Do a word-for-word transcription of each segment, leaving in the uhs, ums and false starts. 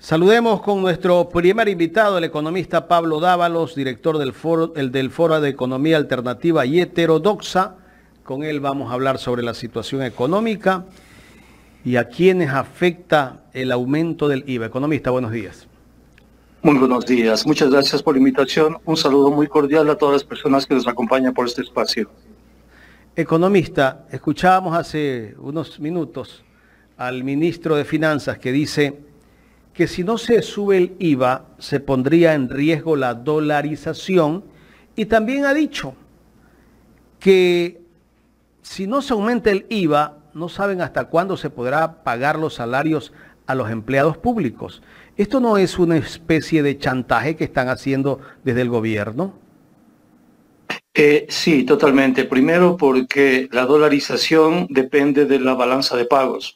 Saludemos con nuestro primer invitado, el economista Pablo Dávalos, director del Foro, el del Foro de Economía Alternativa y Heterodoxa. Con él vamos a hablar sobre la situación económica y a quienes afecta el aumento del I V A. Economista, buenos días. Muy buenos días. Muchas gracias por la invitación. Un saludo muy cordial a todas las personas que nos acompañan por este espacio. Economista, escuchábamos hace unos minutos al ministro de Finanzas que dice que si no se sube el I V A, se pondría en riesgo la dolarización, y también ha dicho que si no se aumenta el I V A, no saben hasta cuándo se podrá pagar los salarios a los empleados públicos. ¿Esto no es una especie de chantaje que están haciendo desde el gobierno? Eh, sí, totalmente. Primero porque la dolarización depende de la balanza de pagos.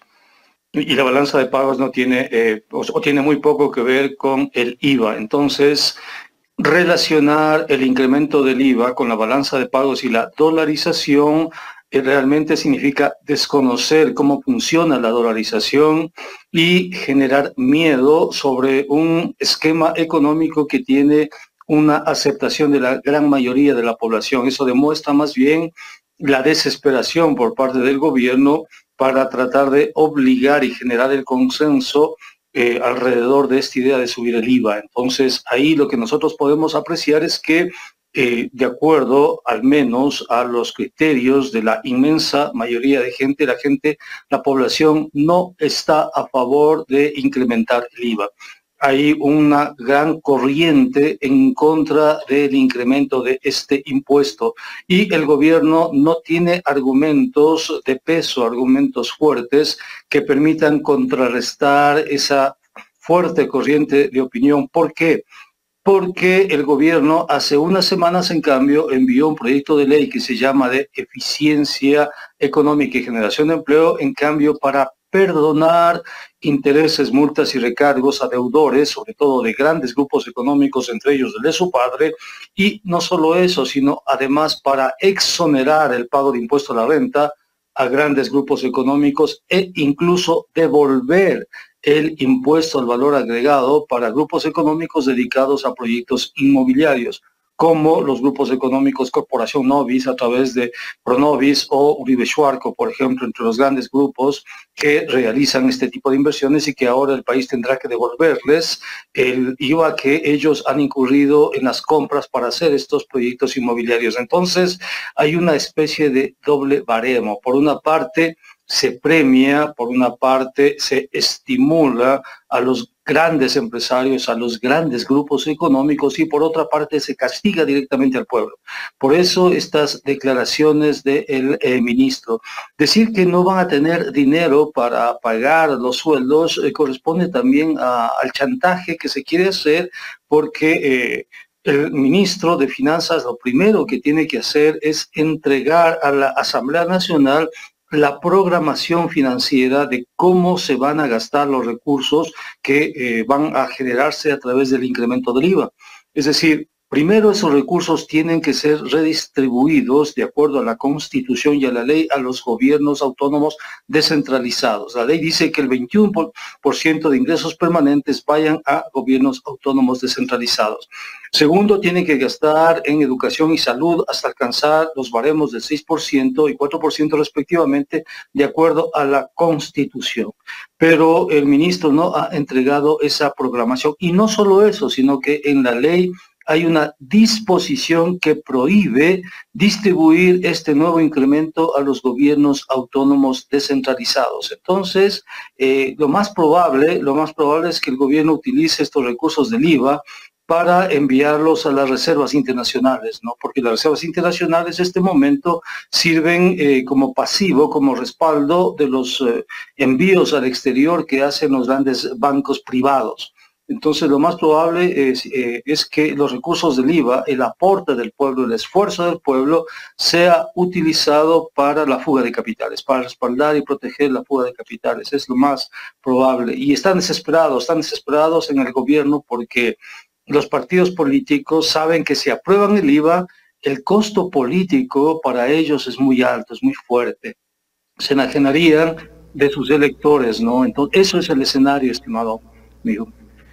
Y la balanza de pagos no tiene, eh, o, o tiene muy poco que ver con el I V A. Entonces, relacionar el incremento del I V A con la balanza de pagos y la dolarización eh, realmente significa desconocer cómo funciona la dolarización y generar miedo sobre un esquema económico que tiene una aceptación de la gran mayoría de la población. Eso demuestra más bien la desesperación por parte del gobierno para tratar de obligar y generar el consenso eh, alrededor de esta idea de subir el I V A. Entonces, ahí lo que nosotros podemos apreciar es que, eh, de acuerdo al menos a los criterios de la inmensa mayoría de gente, la gente, la población no está a favor de incrementar el I V A. Hay una gran corriente en contra del incremento de este impuesto y el gobierno no tiene argumentos de peso, argumentos fuertes que permitan contrarrestar esa fuerte corriente de opinión. ¿Por qué? Porque el gobierno hace unas semanas, en cambio, envió un proyecto de ley que se llama de eficiencia económica y generación de empleo, en cambio, para perdonar intereses, multas y recargos a deudores, sobre todo de grandes grupos económicos, entre ellos el de su padre, y no solo eso, sino además para exonerar el pago de impuesto a la renta a grandes grupos económicos e incluso devolver el impuesto al valor agregado para grupos económicos dedicados a proyectos inmobiliarios, como los grupos económicos Corporación Novis a través de Pronovis o Uribe Schwarco, por ejemplo, entre los grandes grupos que realizan este tipo de inversiones y que ahora el país tendrá que devolverles el I V A que ellos han incurrido en las compras para hacer estos proyectos inmobiliarios. Entonces, hay una especie de doble baremo. Por una parte, se premia, por una parte se estimula a los grandes empresarios, a los grandes grupos económicos y por otra parte se castiga directamente al pueblo. Por eso estas declaraciones del eh, ministro. Decir que no van a tener dinero para pagar los sueldos eh, corresponde también a, al chantaje que se quiere hacer porque eh, el ministro de Finanzas lo primero que tiene que hacer es entregar a la Asamblea Nacional la programación financiera de cómo se van a gastar los recursos que eh, van a generarse a través del incremento del I V A. Es decir, primero esos recursos tienen que ser redistribuidos de acuerdo a la Constitución y a la ley a los gobiernos autónomos descentralizados. La ley dice que el veintiuno por ciento de ingresos permanentes vayan a gobiernos autónomos descentralizados. Segundo, tiene que gastar en educación y salud hasta alcanzar los baremos del seis por ciento y cuatro por ciento respectivamente, de acuerdo a la Constitución. Pero el ministro no ha entregado esa programación. Y no solo eso, sino que en la ley hay una disposición que prohíbe distribuir este nuevo incremento a los gobiernos autónomos descentralizados. Entonces, eh, lo más probable, lo más probable es que el gobierno utilice estos recursos del I V A para enviarlos a las reservas internacionales, ¿no? Porque las reservas internacionales en este momento sirven eh, como pasivo, como respaldo de los eh, envíos al exterior que hacen los grandes bancos privados. Entonces, lo más probable es, eh, es que los recursos del I V A, el aporte del pueblo, el esfuerzo del pueblo, sea utilizado para la fuga de capitales, para respaldar y proteger la fuga de capitales. Es lo más probable. Y están desesperados, están desesperados en el gobierno porque los partidos políticos saben que si aprueban el I V A, el costo político para ellos es muy alto, es muy fuerte. Se enajenarían de sus electores, ¿no? Entonces, eso es el escenario, estimado amigo.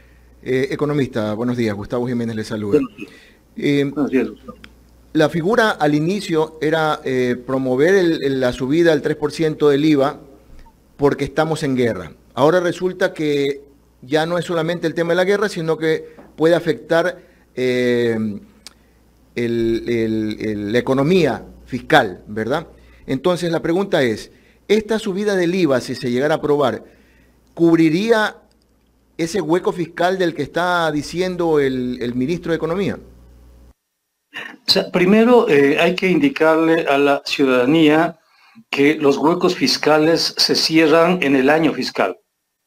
Eh, economista, buenos días. Gustavo Jiménez le saluda. Eh, buenos días, Gustavo. La figura al inicio era eh, promover el, el, la subida al tres por ciento del I V A porque estamos en guerra. Ahora resulta que ya no es solamente el tema de la guerra, sino que puede afectar eh, el, el, el, la economía fiscal, ¿verdad? Entonces la pregunta es, ¿esta subida del I V A, si se llegara a aprobar, cubriría ese hueco fiscal del que está diciendo el, el ministro de Economía? O sea, primero eh, hay que indicarle a la ciudadanía que los huecos fiscales se cierran en el año fiscal.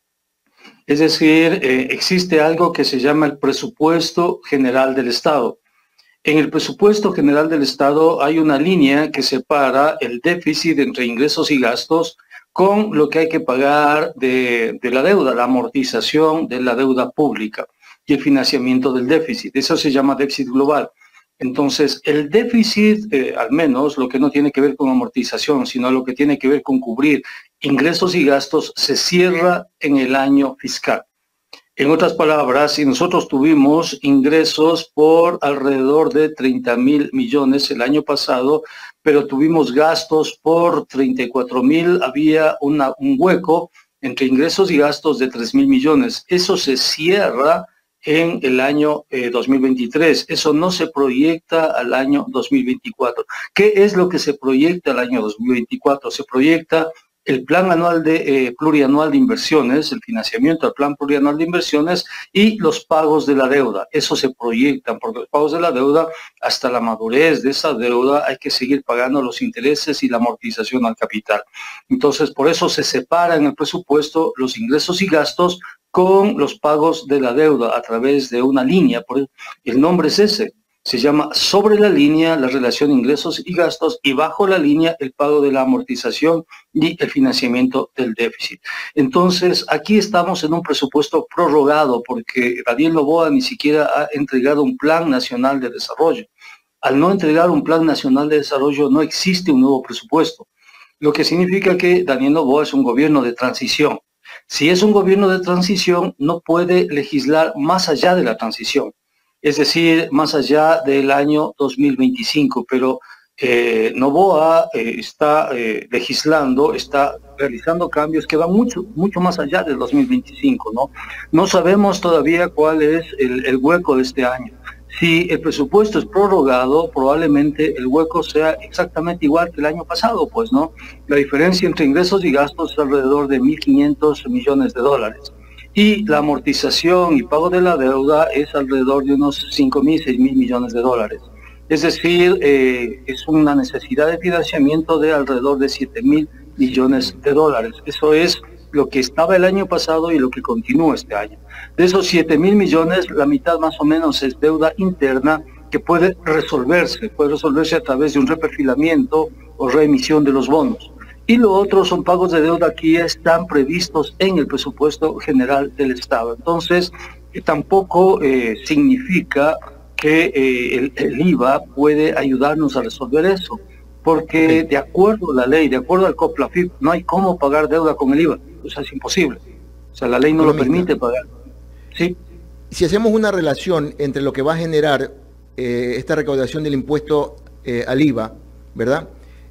Es decir, eh, existe algo que se llama el presupuesto general del Estado. En el presupuesto general del Estado hay una línea que separa el déficit entre ingresos y gastos con lo que hay que pagar de, de la deuda, la amortización de la deuda pública y el financiamiento del déficit. Eso se llama déficit global. Entonces, el déficit, eh, al menos lo que no tiene que ver con amortización, sino lo que tiene que ver con cubrir ingresos y gastos, se cierra en el año fiscal. En otras palabras, si nosotros tuvimos ingresos por alrededor de treinta mil millones el año pasado, pero tuvimos gastos por treinta y cuatro mil, había una, un hueco entre ingresos y gastos de tres mil millones. Eso se cierra en el año eh, dos mil veintitrés. Eso no se proyecta al año dos mil veinticuatro. ¿Qué es lo que se proyecta al año dos mil veinticuatro? Se proyecta el plan anual de eh, plurianual de inversiones, el financiamiento del plan plurianual de inversiones y los pagos de la deuda. Eso se proyectan porque los pagos de la deuda, hasta la madurez de esa deuda, hay que seguir pagando los intereses y la amortización al capital. Entonces, por eso se separa en el presupuesto los ingresos y gastos con los pagos de la deuda a través de una línea. Por el nombre es ese. Se llama sobre la línea la relación ingresos y gastos y bajo la línea el pago de la amortización y el financiamiento del déficit. Entonces, aquí estamos en un presupuesto prorrogado porque Daniel Noboa ni siquiera ha entregado un plan nacional de desarrollo. Al no entregar un plan nacional de desarrollo no existe un nuevo presupuesto, lo que significa que Daniel Noboa es un gobierno de transición. Si es un gobierno de transición, no puede legislar más allá de la transición. Es decir, más allá del año dos mil veinticinco, pero eh, Noboa eh, está eh, legislando, está realizando cambios que van mucho, mucho más allá del dos mil veinticinco, ¿no? No sabemos todavía cuál es el, el hueco de este año. Si el presupuesto es prorrogado, probablemente el hueco sea exactamente igual que el año pasado, pues, ¿no? La diferencia entre ingresos y gastos es alrededor de mil quinientos millones de dólares. Y la amortización y pago de la deuda es alrededor de unos cinco mil, seis mil millones de dólares. Es decir, eh, es una necesidad de financiamiento de alrededor de siete mil millones de dólares. Eso es lo que estaba el año pasado y lo que continúa este año. De esos siete mil millones, la mitad más o menos es deuda interna que puede resolverse, puede resolverse a través de un reperfilamiento o reemisión de los bonos. Y lo otro son pagos de deuda que ya están previstos en el presupuesto general del Estado. Entonces, eh, tampoco eh, significa que eh, el, el I V A puede ayudarnos a resolver eso, porque de acuerdo a la ley, de acuerdo al COPLAFIP, no hay cómo pagar deuda con el I V A. O sea, es imposible. O sea, la ley no lo permite pagar. ¿Sí? Si hacemos una relación entre lo que va a generar eh, esta recaudación del impuesto eh, al I V A, ¿verdad?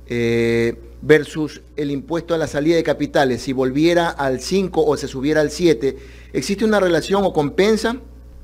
Eh, versus el impuesto a la salida de capitales, si volviera al cinco o se subiera al siete, ¿existe una relación o compensa?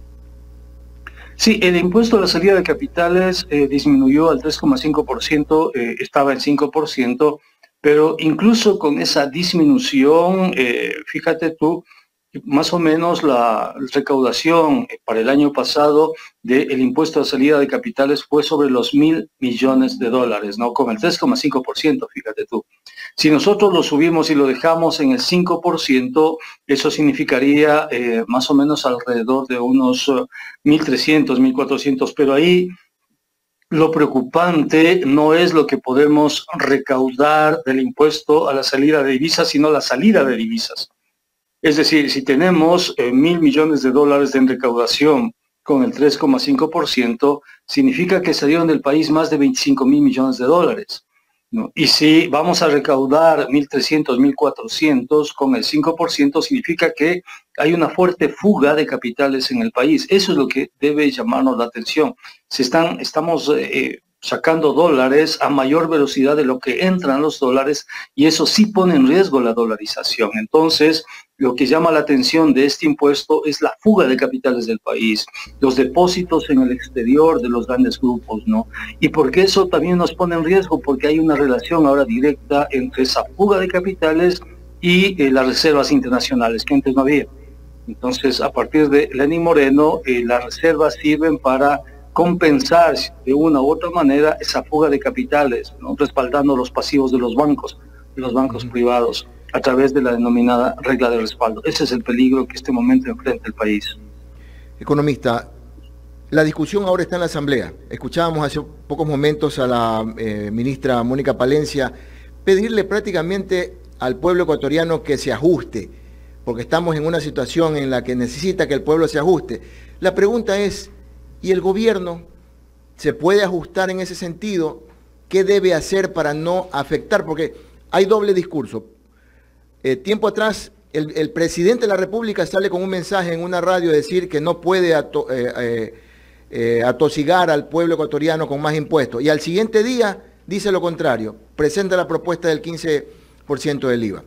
Sí, el impuesto a la salida de capitales eh, disminuyó al tres coma cinco por ciento, eh, estaba en cinco por ciento, pero incluso con esa disminución, eh, fíjate tú, más o menos la recaudación para el año pasado del impuesto a salida de capitales fue sobre los mil millones de dólares, ¿no? Con el tres coma cinco por ciento, fíjate tú. Si nosotros lo subimos y lo dejamos en el cinco por ciento, eso significaría eh, más o menos alrededor de unos uh, mil trescientos, mil cuatrocientos, pero ahí lo preocupante no es lo que podemos recaudar del impuesto a la salida de divisas, sino la salida de divisas. Es decir, si tenemos eh, mil millones de dólares en recaudación con el tres coma cinco por ciento, significa que salieron del país más de veinticinco mil millones de dólares. ¿no? Y si vamos a recaudar mil trescientos, mil cuatrocientos con el cinco por ciento, significa que hay una fuerte fuga de capitales en el país. Eso es lo que debe llamarnos la atención. Se están, estamos eh, sacando dólares a mayor velocidad de lo que entran los dólares, y eso sí pone en riesgo la dolarización. Entonces, lo que llama la atención de este impuesto es la fuga de capitales del país, los depósitos en el exterior de los grandes grupos, ¿no? Y porque eso también nos pone en riesgo, porque hay una relación ahora directa entre esa fuga de capitales y eh, las reservas internacionales, que antes no había. Entonces, a partir de Lenín Moreno, eh, las reservas sirven para compensar de una u otra manera esa fuga de capitales, ¿no? Respaldando los pasivos de los bancos, de los bancos uh-huh. privados, a través de la denominada regla de respaldo. Ese es el peligro que este momento enfrenta el país. Economista, la discusión ahora está en la Asamblea. Escuchábamos hace pocos momentos a la eh, ministra Mónica Palencia pedirle prácticamente al pueblo ecuatoriano que se ajuste, porque estamos en una situación en la que necesita que el pueblo se ajuste. La pregunta es, ¿y el gobierno se puede ajustar en ese sentido? ¿Qué debe hacer para no afectar? Porque hay doble discurso. Eh, tiempo atrás, el, el presidente de la República sale con un mensaje en una radio a decir que no puede ato, eh, eh, eh, atosigar al pueblo ecuatoriano con más impuestos. Y al siguiente día dice lo contrario, presenta la propuesta del quince por ciento del I V A.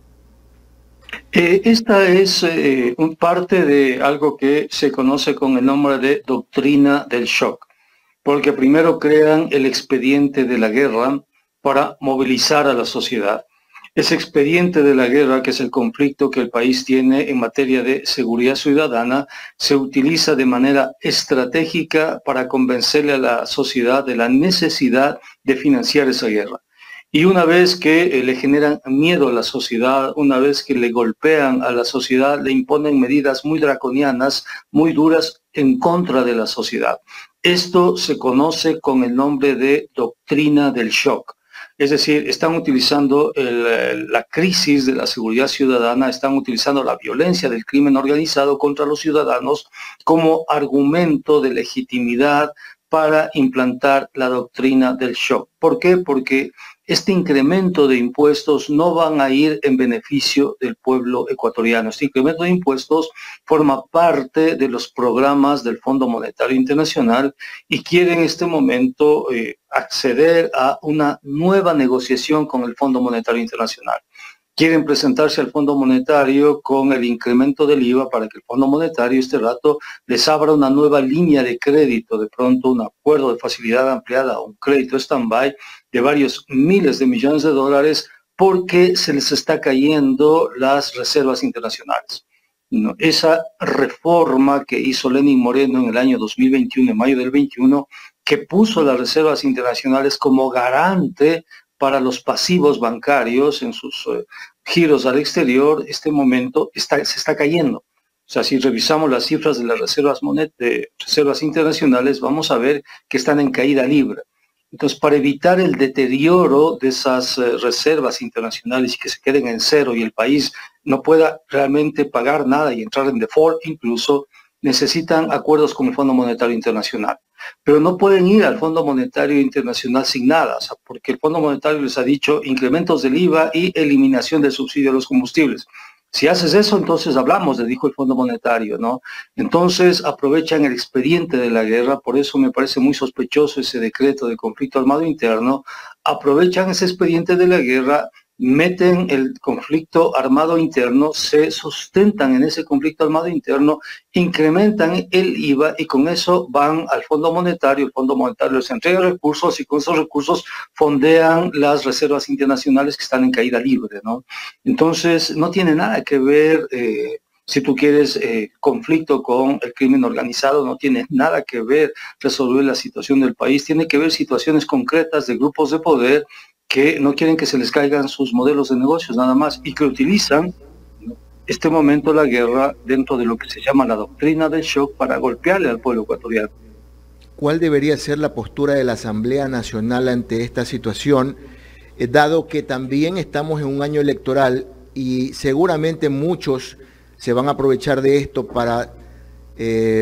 Eh, esta es eh, un parte de algo que se conoce con el nombre de doctrina del shock, porque primero crean el expediente de la guerra para movilizar a la sociedad. Ese expediente de la guerra, que es el conflicto que el país tiene en materia de seguridad ciudadana, se utiliza de manera estratégica para convencerle a la sociedad de la necesidad de financiar esa guerra. Y una vez que eh, le generan miedo a la sociedad, una vez que le golpean a la sociedad, le imponen medidas muy draconianas, muy duras en contra de la sociedad. Esto se conoce con el nombre de doctrina del shock. Es decir, están utilizando el, la crisis de la seguridad ciudadana, están utilizando la violencia del crimen organizado contra los ciudadanos como argumento de legitimidad para implantar la doctrina del shock. ¿Por qué? Porque este incremento de impuestos no van a ir en beneficio del pueblo ecuatoriano. Este incremento de impuestos forma parte de los programas del Fondo Monetario Internacional y quiere en este momento eh, acceder a una nueva negociación con el Fondo Monetario Internacional. Quieren presentarse al Fondo Monetario con el incremento del I V A para que el Fondo Monetario este rato les abra una nueva línea de crédito, de pronto un acuerdo de facilidad ampliada, un crédito stand-by de varios miles de millones de dólares, porque se les está cayendo las reservas internacionales. No, esa reforma que hizo Lenín Moreno en el año dos mil veintiuno, en mayo del veintiuno, que puso las reservas internacionales como garante para los pasivos bancarios en sus eh, giros al exterior, este momento está, se está cayendo. O sea, si revisamos las cifras de las reservas, monet de reservas internacionales, vamos a ver que están en caída libre. Entonces, para evitar el deterioro de esas eh, reservas internacionales y que se queden en cero y el país no pueda realmente pagar nada y entrar en default incluso, necesitan acuerdos con el Fondo Monetario Internacional. Pero no pueden ir al Fondo Monetario Internacional sin nada, o sea, porque el Fondo Monetario les ha dicho incrementos del I V A y eliminación del subsidio a los combustibles. Si haces eso, entonces hablamos, le dijo el Fondo Monetario, ¿no? Entonces aprovechan el expediente de la guerra, por eso me parece muy sospechoso ese decreto de conflicto armado interno, aprovechan ese expediente de la guerra, meten el conflicto armado interno, se sustentan en ese conflicto armado interno, incrementan el I V A y con eso van al Fondo Monetario, el Fondo Monetario les entrega recursos y con esos recursos fondean las reservas internacionales que están en caída libre, ¿no? Entonces no tiene nada que ver, eh, si tú quieres, eh, conflicto con el crimen organizado, no tiene nada que ver resolver la situación del país, tiene que ver situaciones concretas de grupos de poder que no quieren que se les caigan sus modelos de negocios nada más y que utilizan este momento la guerra dentro de lo que se llama la doctrina del shock para golpearle al pueblo ecuatoriano. ¿Cuál debería ser la postura de la Asamblea Nacional ante esta situación, eh, dado que también estamos en un año electoral y seguramente muchos se van a aprovechar de esto para eh,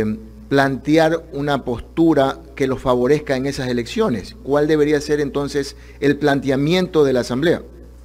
plantear una postura que los favorezca en esas elecciones. ¿Cuál debería ser entonces el planteamiento de la Asamblea?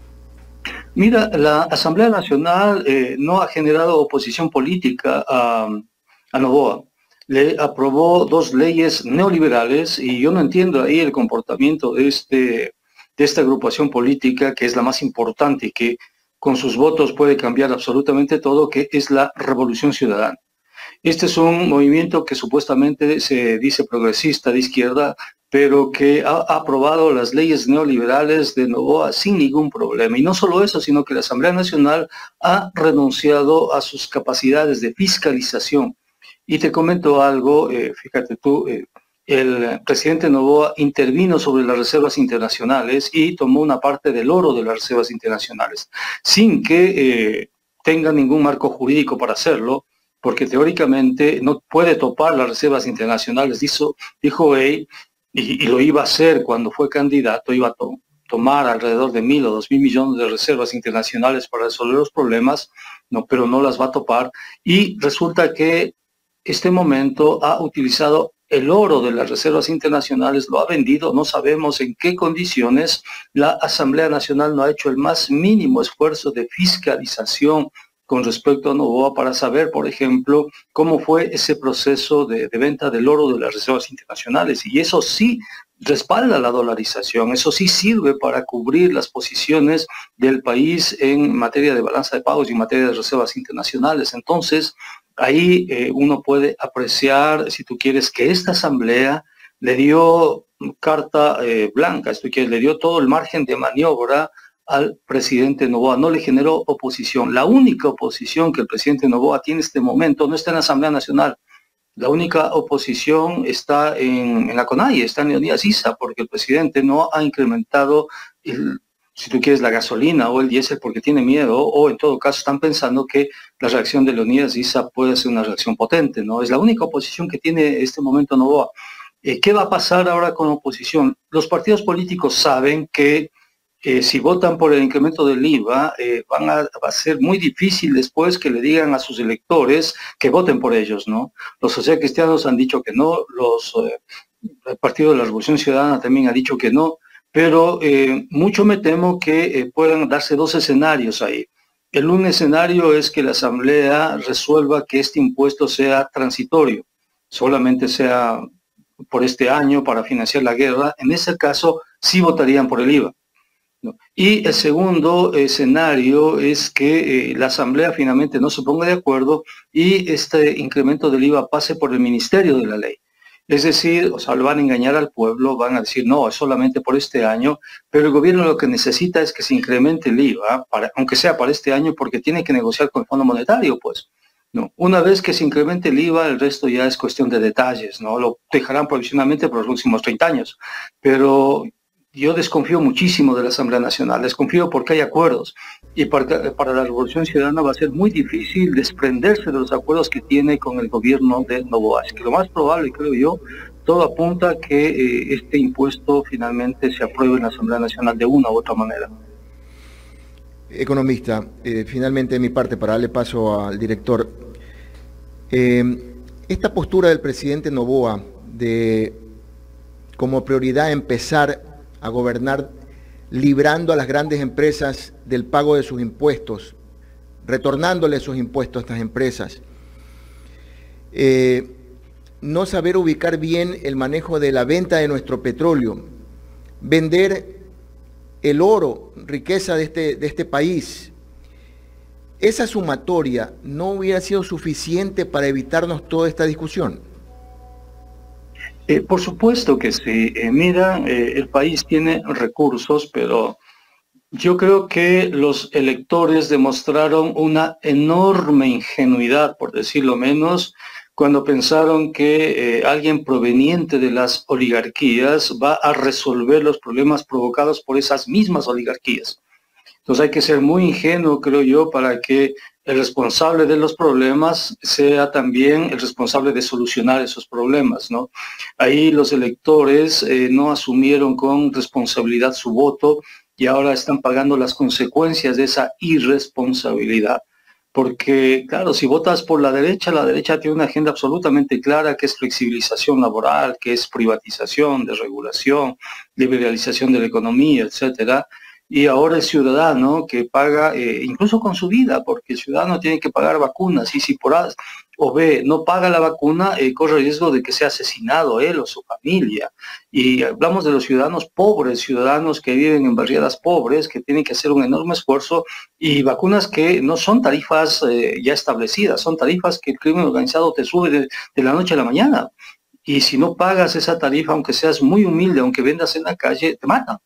Mira, la Asamblea Nacional eh, no ha generado oposición política a, a Noboa. Le aprobó dos leyes neoliberales y yo no entiendo ahí el comportamiento de, este, de esta agrupación política, que es la más importante y que con sus votos puede cambiar absolutamente todo, que es la Revolución Ciudadana. Este es un movimiento que supuestamente se dice progresista de izquierda, pero que ha aprobado las leyes neoliberales de Noboa sin ningún problema. Y no solo eso, sino que la Asamblea Nacional ha renunciado a sus capacidades de fiscalización. Y te comento algo, eh, fíjate tú, eh, el presidente Noboa intervino sobre las reservas internacionales y tomó una parte del oro de las reservas internacionales, sin que eh, tenga ningún marco jurídico para hacerlo, porque teóricamente no puede topar las reservas internacionales, dijo, dijo él, y, y lo iba a hacer cuando fue candidato, iba a to tomar alrededor de mil o dos mil millones de reservas internacionales para resolver los problemas, no, pero no las va a topar, y resulta que este momento ha utilizado el oro de las reservas internacionales, lo ha vendido, no sabemos en qué condiciones. La Asamblea Nacional no ha hecho el más mínimo esfuerzo de fiscalización con respecto a Noboa para saber, por ejemplo, cómo fue ese proceso de, de venta del oro de las reservas internacionales. Y eso sí respalda la dolarización, eso sí sirve para cubrir las posiciones del país en materia de balanza de pagos y en materia de reservas internacionales. Entonces, ahí eh, uno puede apreciar, si tú quieres, que esta asamblea le dio carta eh, blanca, si tú quieres, le dio todo el margen de maniobra al presidente Noboa, no le generó oposición. La única oposición que el presidente Noboa tiene en este momento no está en la Asamblea Nacional. La única oposición está en, en la CONAIE, está en Leonidas Issa, porque el presidente no ha incrementado, el, si tú quieres, la gasolina o el diésel porque tiene miedo, o en todo caso están pensando que la reacción de Leonidas Issa puede ser una reacción potente, ¿no? Es la única oposición que tiene este momento Noboa. Eh, ¿Qué va a pasar ahora con la oposición? Los partidos políticos saben que Eh, si votan por el incremento del I V A, eh, van a, va a ser muy difícil después que le digan a sus electores que voten por ellos, ¿no? Los socialcristianos han dicho que no, los, eh, el Partido de la Revolución Ciudadana también ha dicho que no, pero eh, mucho me temo que eh, puedan darse dos escenarios ahí. El un escenario es que la Asamblea resuelva que este impuesto sea transitorio, solamente sea por este año para financiar la guerra. En ese caso, sí votarían por el I V A. Y el segundo escenario es que eh, la Asamblea finalmente no se ponga de acuerdo y este incremento del I V A pase por el Ministerio de la Ley. Es decir, o sea, lo van a engañar al pueblo, van a decir, no, es solamente por este año, pero el gobierno lo que necesita es que se incremente el I V A, para, aunque sea para este año, porque tiene que negociar con el Fondo Monetario, pues. No. Una vez que se incremente el I V A, el resto ya es cuestión de detalles, ¿no? Lo dejarán provisionalmente por los próximos treinta años, pero yo desconfío muchísimo de la Asamblea Nacional, desconfío porque hay acuerdos y para, para la Revolución Ciudadana va a ser muy difícil desprenderse de los acuerdos que tiene con el gobierno de Noboa. Es que lo más probable, creo yo, todo apunta a que eh, este impuesto finalmente se apruebe en la Asamblea Nacional de una u otra manera. Economista, eh, finalmente de mi parte, para darle paso al director, eh, esta postura del presidente Noboa de como prioridad empezar a gobernar librando a las grandes empresas del pago de sus impuestos, retornándole sus impuestos a estas empresas. Eh, no saber ubicar bien el manejo de la venta de nuestro petróleo, vender el oro, riqueza de este, de este país. Esa sumatoria no hubiera sido suficiente para evitarnos toda esta discusión. Eh, por supuesto que sí. Eh, mira, eh, el país tiene recursos, pero yo creo que los electores demostraron una enorme ingenuidad, por decirlo menos, cuando pensaron que eh, alguien proveniente de las oligarquías va a resolver los problemas provocados por esas mismas oligarquías. Entonces hay que ser muy ingenuo, creo yo, para que el responsable de los problemas sea también el responsable de solucionar esos problemas, ¿no? Ahí los electores eh, no asumieron con responsabilidad su voto y ahora están pagando las consecuencias de esa irresponsabilidad. Porque, claro, si votas por la derecha, la derecha tiene una agenda absolutamente clara que es flexibilización laboral, que es privatización, desregulación, liberalización de la economía, etcétera. Y ahora el ciudadano que paga, eh, incluso con su vida, porque el ciudadano tiene que pagar vacunas, y si por A o B no paga la vacuna, eh, corre riesgo de que sea asesinado él o su familia. Y hablamos de los ciudadanos pobres, ciudadanos que viven en barriadas pobres, que tienen que hacer un enorme esfuerzo, y vacunas que no son tarifas eh, ya establecidas, son tarifas que el crimen organizado te sube de, de la noche a la mañana. Y si no pagas esa tarifa, aunque seas muy humilde, aunque vendas en la calle, te matan.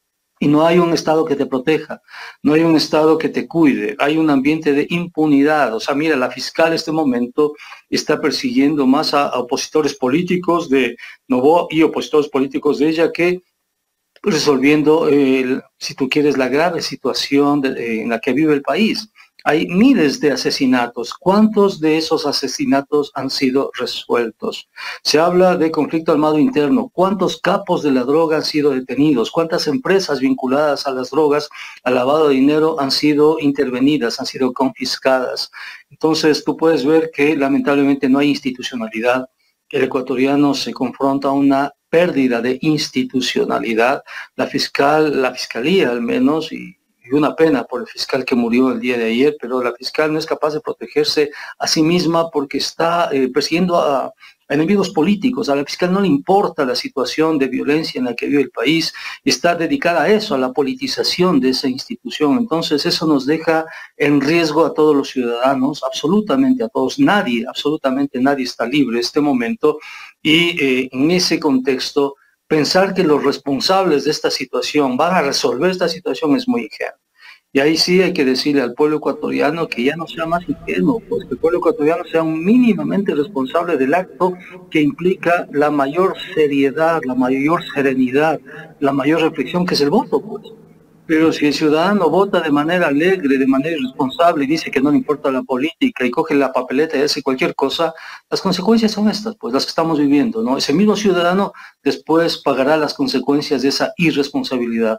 Y no hay un Estado que te proteja, no hay un Estado que te cuide, hay un ambiente de impunidad. O sea, mira, la fiscal en este momento está persiguiendo más a, a opositores políticos de Noboa y opositores políticos de ella que resolviendo, eh, si tú quieres, la grave situación de, eh, en la que vive el país. Hay miles de asesinatos. ¿Cuántos de esos asesinatos han sido resueltos? Se habla de conflicto armado interno. ¿Cuántos capos de la droga han sido detenidos? ¿Cuántas empresas vinculadas a las drogas, al lavado de dinero, han sido intervenidas, han sido confiscadas? Entonces tú puedes ver que lamentablemente no hay institucionalidad. El ecuatoriano se confronta a una pérdida de institucionalidad. La fiscal, la fiscalía al menos, y Y una pena por el fiscal que murió el día de ayer, pero la fiscal no es capaz de protegerse a sí misma porque está eh, persiguiendo a, a enemigos políticos. A la fiscal no le importa la situación de violencia en la que vive el país, está dedicada a eso, a la politización de esa institución. Entonces eso nos deja en riesgo a todos los ciudadanos, absolutamente a todos. Nadie, absolutamente nadie está libre en este momento, y eh, en ese contexto pensar que los responsables de esta situación van a resolver esta situación es muy ingenuo. Y ahí sí hay que decirle al pueblo ecuatoriano que ya no sea más ingenuo, pues que el pueblo ecuatoriano sea un mínimamente responsable del acto que implica la mayor seriedad, la mayor serenidad, la mayor reflexión, que es el voto, pues. Pero si el ciudadano vota de manera alegre, de manera irresponsable, y dice que no le importa la política, y coge la papeleta y hace cualquier cosa, las consecuencias son estas, pues las que estamos viviendo, ¿no? Ese mismo ciudadano después pagará las consecuencias de esa irresponsabilidad.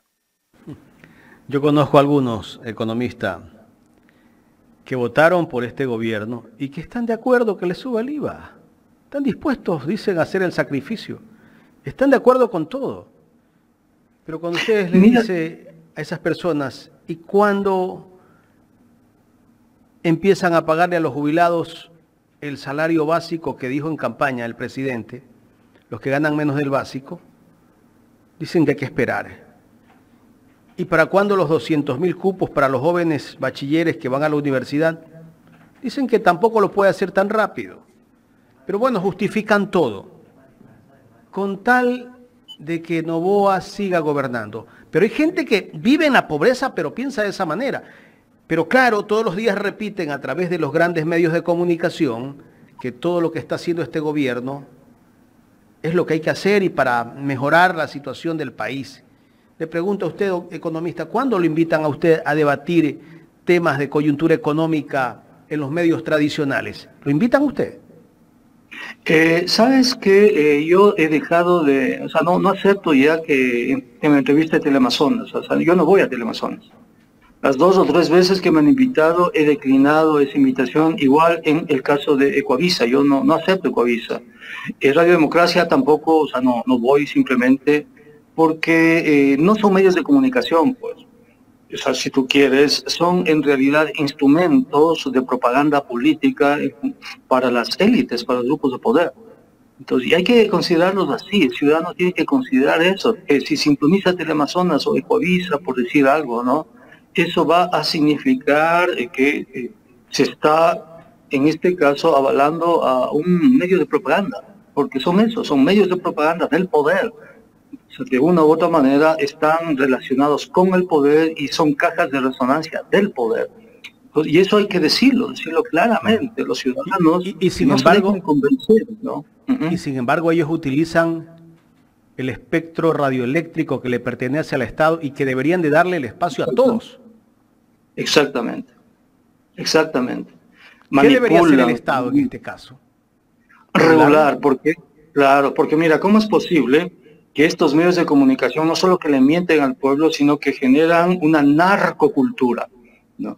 Yo conozco a algunos economistas que votaron por este gobierno y que están de acuerdo que le suba el I V A. Están dispuestos, dicen, a hacer el sacrificio. Están de acuerdo con todo. Pero cuando ustedes le dicen a esas personas, ¿y cuándo empiezan a pagarle a los jubilados el salario básico que dijo en campaña el presidente, los que ganan menos del básico? Dicen que hay que esperar. ¿Y para cuándo los doscientos mil cupos para los jóvenes bachilleres que van a la universidad? Dicen que tampoco lo puede hacer tan rápido. Pero bueno, justifican todo, con tal de que Noboa siga gobernando. Pero hay gente que vive en la pobreza, pero piensa de esa manera. Pero claro, todos los días repiten a través de los grandes medios de comunicación que todo lo que está haciendo este gobierno es lo que hay que hacer y para mejorar la situación del país. Le pregunto a usted, economista, ¿cuándo lo invitan a usted a debatir temas de coyuntura económica en los medios tradicionales? ¿Lo invitan a usted? Eh, Sabes que eh, yo he dejado de, o sea, no, no acepto ya que en, en la entrevista de Teleamazonas, o sea, yo no voy a Teleamazonas. Las dos o tres veces que me han invitado he declinado esa invitación, igual en el caso de Ecuavisa, yo no, no acepto Ecuavisa. En Radio Democracia tampoco, o sea, no, no voy simplemente porque eh, no son medios de comunicación, pues. O sea, si tú quieres, son en realidad instrumentos de propaganda política para las élites, para los grupos de poder. Entonces, y hay que considerarlos así, el ciudadano tiene que considerar eso, que si sintoniza Teleamazonas o Ecuavisa, por decir algo, ¿no? Eso va a significar que eh, se está, en este caso, avalando a un medio de propaganda, porque son esos, son medios de propaganda del poder. O sea, de una u otra manera están relacionados con el poder y son cajas de resonancia del poder. Y eso hay que decirlo, decirlo claramente. Los ciudadanos y, y, y sin no embargo, se dejan convencer, ¿no? Uh-huh. Y sin embargo ellos utilizan el espectro radioeléctrico que le pertenece al Estado y que deberían de darle el espacio a todos. Exactamente, exactamente. ¿Qué debería hacer el Estado en este caso? Regular, porque, claro, porque mira, ¿cómo es posible que estos medios de comunicación no solo que le mienten al pueblo, sino que generan una narcocultura, ¿no?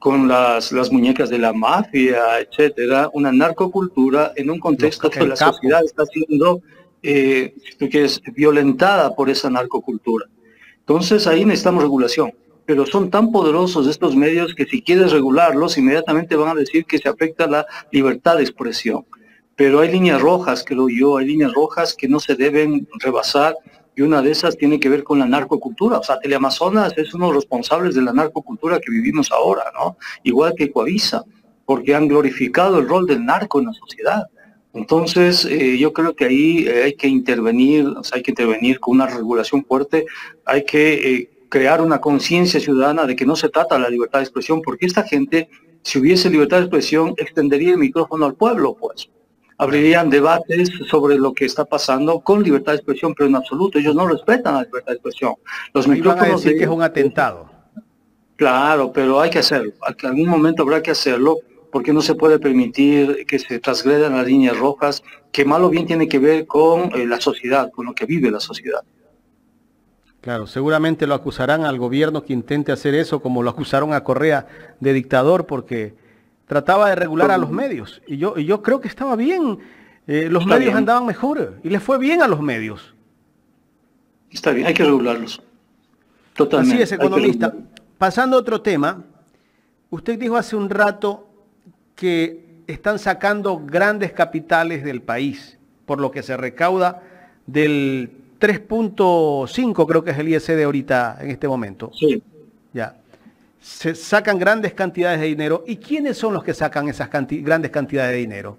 con las, las muñecas de la mafia, etcétera, una narcocultura en un contexto que la capo. sociedad está siendo, eh, si tú quieres, violentada por esa narcocultura. Entonces ahí necesitamos regulación, pero son tan poderosos estos medios que si quieres regularlos, inmediatamente van a decir que se afecta la libertad de expresión. Pero hay líneas rojas, creo yo, hay líneas rojas que no se deben rebasar, y una de esas tiene que ver con la narcocultura. O sea, Teleamazonas es uno de los responsables de la narcocultura que vivimos ahora, ¿no? Igual que Coavisa, porque han glorificado el rol del narco en la sociedad. Entonces, eh, yo creo que ahí eh, hay que intervenir, o sea, hay que intervenir con una regulación fuerte, hay que eh, crear una conciencia ciudadana de que no se trata de la libertad de expresión, porque esta gente, si hubiese libertad de expresión, extendería el micrófono al pueblo, pues. Abrirían debates sobre lo que está pasando con libertad de expresión, pero en absoluto, ellos no respetan la libertad de expresión. Los Ahí van a micrófonos decir de... que es un atentado. Claro, pero hay que hacerlo, en algún momento habrá que hacerlo, porque no se puede permitir que se transgredan las líneas rojas, que mal o bien tiene que ver con eh, la sociedad, con lo que vive la sociedad. Claro, seguramente lo acusarán al gobierno que intente hacer eso, como lo acusaron a Correa de dictador, porque trataba de regular a los medios. Y yo, y yo creo que estaba bien. Eh, los Está medios bien. andaban mejor y les fue bien a los medios. Está bien, hay que regularlos. Totalmente. Así es, economista. Pasando a otro tema, usted dijo hace un rato que están sacando grandes capitales del país, por lo que se recauda del tres punto cinco, creo que es el I S D ahorita en este momento. Sí. Ya. Se sacan grandes cantidades de dinero. ¿Y quiénes son los que sacan esas canti- grandes cantidades de dinero?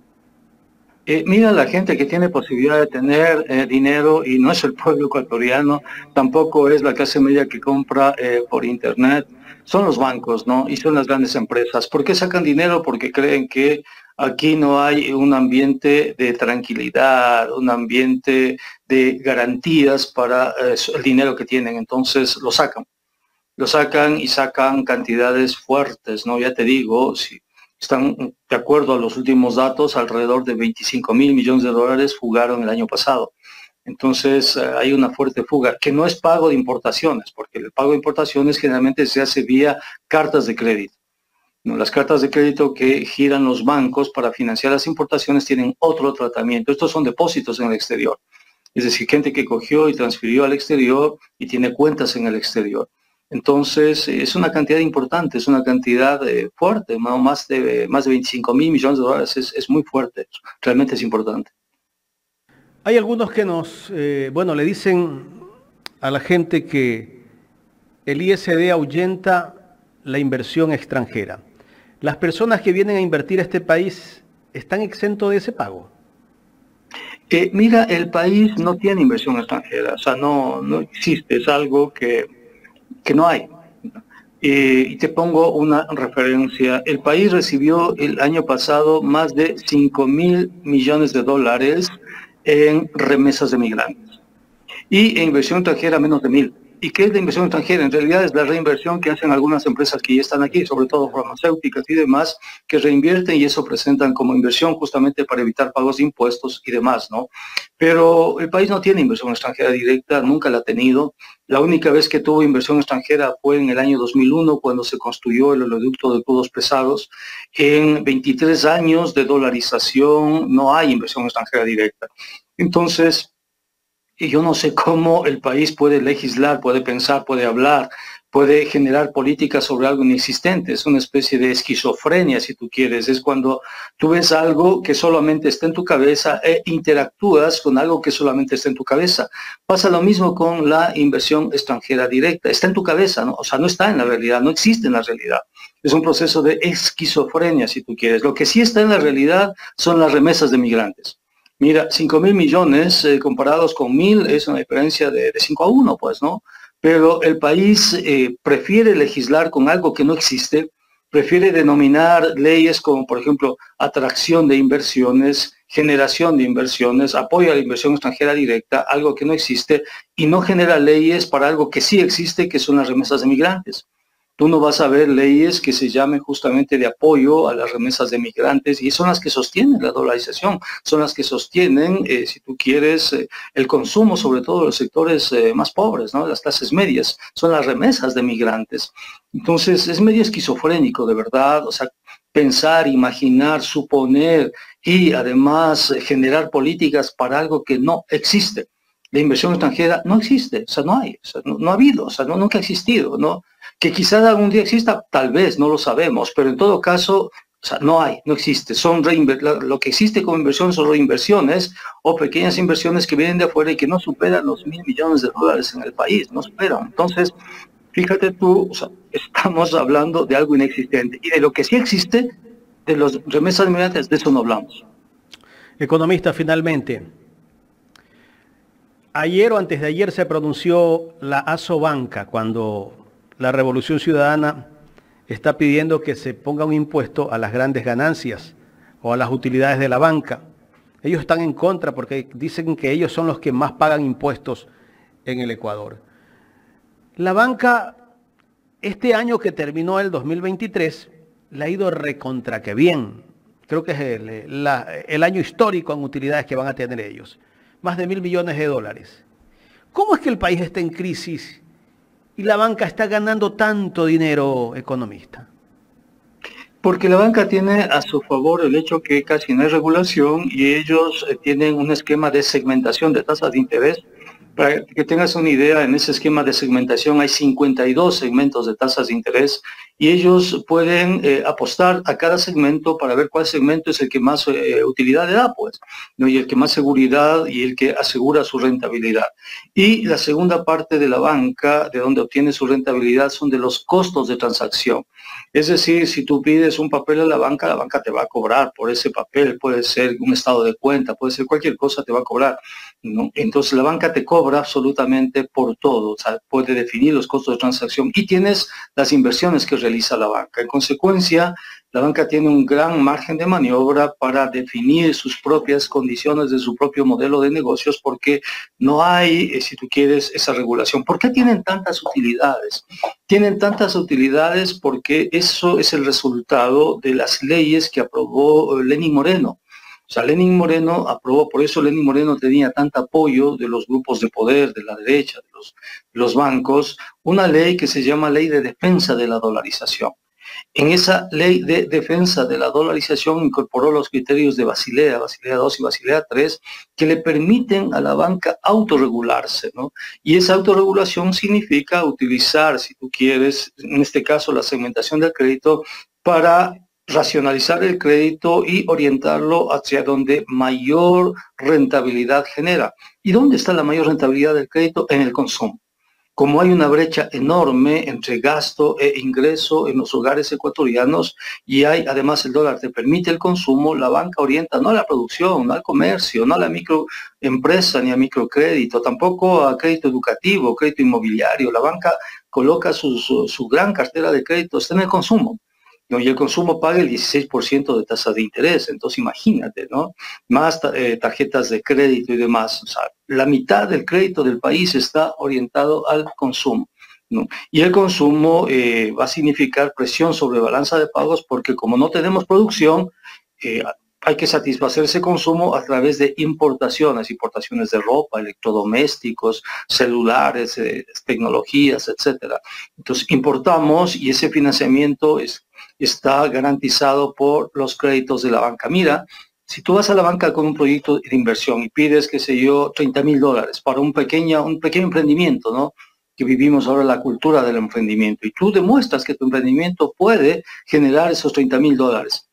Eh, mira, la gente que tiene posibilidad de tener eh, dinero, y no es el pueblo ecuatoriano, tampoco es la clase media que compra eh, por internet, son los bancos, ¿no? Y son las grandes empresas. ¿Por qué sacan dinero? Porque creen que aquí no hay un ambiente de tranquilidad, un ambiente de garantías para eh, el dinero que tienen, entonces lo sacan. Lo sacan y sacan cantidades fuertes, ¿no? Ya te digo, si están de acuerdo a los últimos datos, alrededor de veinticinco mil millones de dólares fugaron el año pasado. Entonces eh, hay una fuerte fuga, que no es pago de importaciones, porque el pago de importaciones generalmente se hace vía cartas de crédito, ¿no? Las cartas de crédito que giran los bancos para financiar las importaciones tienen otro tratamiento. Estos son depósitos en el exterior. Es decir, gente que cogió y transfirió al exterior y tiene cuentas en el exterior. Entonces, es una cantidad importante, es una cantidad eh, fuerte, ¿no? más, de, más de veinticinco mil millones de dólares, es, es muy fuerte, realmente es importante. Hay algunos que nos, eh, bueno, le dicen a la gente que el I S D ahuyenta la inversión extranjera. ¿Las personas que vienen a invertir a este país están exentos de ese pago? Eh, mira, el país no tiene inversión extranjera, o sea, no, no existe, es algo que... que no hay. Eh, y te pongo una referencia. El país recibió el año pasado más de cinco mil millones de dólares en remesas de migrantes. Y en inversión extranjera menos de mil. ¿Y qué es la inversión extranjera? En realidad es la reinversión que hacen algunas empresas que ya están aquí, sobre todo farmacéuticas y demás, que reinvierten y eso presentan como inversión justamente para evitar pagos de impuestos y demás, ¿no? Pero el país no tiene inversión extranjera directa, nunca la ha tenido. La única vez que tuvo inversión extranjera fue en el año dos mil uno, cuando se construyó el oleoducto de crudos pesados. En veintitrés años de dolarización no hay inversión extranjera directa. Entonces, y yo no sé cómo el país puede legislar, puede pensar, puede hablar, puede generar políticas sobre algo inexistente. Es una especie de esquizofrenia, si tú quieres. Es cuando tú ves algo que solamente está en tu cabeza e interactúas con algo que solamente está en tu cabeza. Pasa lo mismo con la inversión extranjera directa. Está en tu cabeza, ¿no? O sea, no está en la realidad, no existe en la realidad. Es un proceso de esquizofrenia, si tú quieres. Lo que sí está en la realidad son las remesas de migrantes. Mira, cinco mil millones eh, comparados con mil es una diferencia de, de cinco a uno, pues, ¿no? Pero el país eh, prefiere legislar con algo que no existe, prefiere denominar leyes como, por ejemplo, atracción de inversiones, generación de inversiones, apoyo a la inversión extranjera directa, algo que no existe, y no genera leyes para algo que sí existe, que son las remesas de migrantes. tú no vas a ver leyes que se llamen justamente de apoyo a las remesas de migrantes, y son las que sostienen la dolarización, son las que sostienen, eh, si tú quieres, eh, el consumo, sobre todo de los sectores eh, más pobres, ¿no? Las clases medias, son las remesas de migrantes. Entonces, es medio esquizofrénico, de verdad, o sea, pensar, imaginar, suponer y además eh, generar políticas para algo que no existe. La inversión extranjera no existe, o sea, no hay, o sea, no, no ha habido, o sea, no, nunca ha existido, ¿no? Que quizás algún día exista, tal vez, no lo sabemos, pero en todo caso, o sea, no hay, no existe. Son lo que existe como inversión son reinversiones o pequeñas inversiones que vienen de afuera y que no superan los mil millones de dólares en el país, no superan. Entonces, fíjate tú, o sea, estamos hablando de algo inexistente. Y de lo que sí existe, de los remesas migrantes, de eso no hablamos. Economista, finalmente, ayer o antes de ayer se pronunció la Asobanca cuando la Revolución Ciudadana está pidiendo que se ponga un impuesto a las grandes ganancias o a las utilidades de la banca. Ellos están en contra porque dicen que ellos son los que más pagan impuestos en el Ecuador. La banca, este año que terminó el dos mil veintitrés, le ha ido recontra que bien. Creo que es el, la, el año histórico en utilidades que van a tener ellos. Más de mil millones de dólares. ¿Cómo es que el país está en crisis y la banca está ganando tanto dinero, economista? Porque la banca tiene a su favor el hecho que casi no hay regulación y ellos eh, tienen un esquema de segmentación de tasas de interés. Para que tengas una idea, en ese esquema de segmentación hay cincuenta y dos segmentos de tasas de interés y ellos pueden eh, apostar a cada segmento para ver cuál segmento es el que más eh, utilidad le da, pues, ¿no? Y el que más seguridad y el que asegura su rentabilidad. Y la segunda parte de la banca, de donde obtiene su rentabilidad, son de los costos de transacción. Es decir, si tú pides un papel a la banca, la banca te va a cobrar por ese papel, puede ser un estado de cuenta, puede ser cualquier cosa, te va a cobrar, ¿no? Entonces la banca te cobra absolutamente por todo, o sea, puede definir los costos de transacción y tienes las inversiones que realiza la banca. En consecuencia, la banca tiene un gran margen de maniobra para definir sus propias condiciones de su propio modelo de negocios porque no hay, eh, si tú quieres, esa regulación. ¿Por qué tienen tantas utilidades? Tienen tantas utilidades porque eso es el resultado de las leyes que aprobó Lenín Moreno. O sea, Lenín Moreno aprobó, por eso Lenín Moreno tenía tanto apoyo de los grupos de poder, de la derecha, de los, de los bancos, una ley que se llama Ley de Defensa de la Dolarización. En esa ley de defensa de la dolarización incorporó los criterios de Basilea, Basilea dos y Basilea tres, que le permiten a la banca autorregularse, ¿no? Y esa autorregulación significa utilizar, si tú quieres, en este caso la segmentación del crédito, para racionalizar el crédito y orientarlo hacia donde mayor rentabilidad genera. ¿Y dónde está la mayor rentabilidad del crédito? En el consumo. Como hay una brecha enorme entre gasto e ingreso en los hogares ecuatorianos y hay, además el dólar te permite el consumo, la banca orienta no a la producción, no al comercio, no a la microempresa ni a microcrédito, tampoco a crédito educativo, crédito inmobiliario. La banca coloca su, su, su gran cartera de créditos en el consumo. Y el consumo paga el dieciséis por ciento de tasa de interés, entonces imagínate, ¿no? Más eh, tarjetas de crédito y demás. O sea, la mitad del crédito del país está orientado al consumo, ¿no? Y el consumo eh, va a significar presión sobre balanza de pagos porque como no tenemos producción, eh, hay que satisfacer ese consumo a través de importaciones, importaciones de ropa, electrodomésticos, celulares, eh, tecnologías, etcétera. Entonces importamos y ese financiamiento es está garantizado por los créditos de la banca. Mira, si tú vas a la banca con un proyecto de inversión y pides, qué sé yo, treinta mil dólares para un pequeño, un pequeño emprendimiento, ¿no? Que vivimos ahora la cultura del emprendimiento, y tú demuestras que tu emprendimiento puede generar esos treinta mil dólares.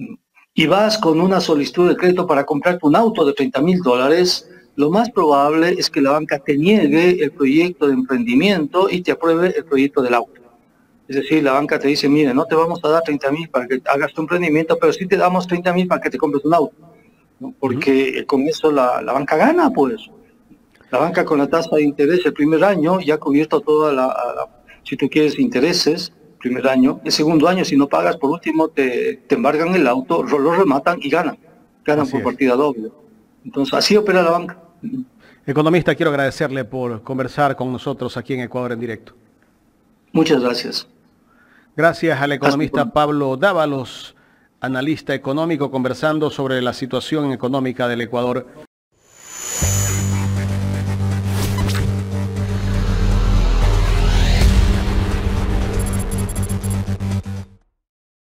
Y vas con una solicitud de crédito para comprarte un auto de treinta mil dólares, lo más probable es que la banca te niegue el proyecto de emprendimiento y te apruebe el proyecto del auto. Es decir, la banca te dice, mire, no te vamos a dar treinta mil para que hagas tu emprendimiento, pero sí te damos treinta mil para que te compres un auto, ¿no? Porque uh-huh. con eso la, la banca gana, pues. La banca con la tasa de interés el primer año ya ha cubierto toda la, la, si tú quieres, intereses, primer año. El segundo año, si no pagas, por último, te, te embargan el auto, lo rematan y ganan. Ganan así por es. partida doble. Entonces, así opera la banca. Economista, quiero agradecerle por conversar con nosotros aquí en Ecuador en Directo. Muchas gracias. Gracias al economista Pablo Dávalos, analista económico, conversando sobre la situación económica del Ecuador.